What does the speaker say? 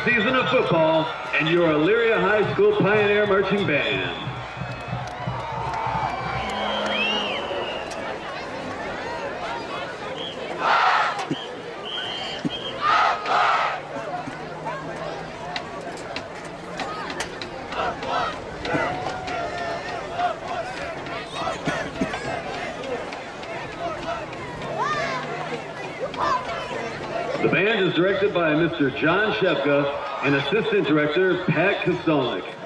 season of football and your Elyria High School Pioneer Marching Band. The band is directed by Mr. John Shepka and Assistant Director Pat Kostelnik.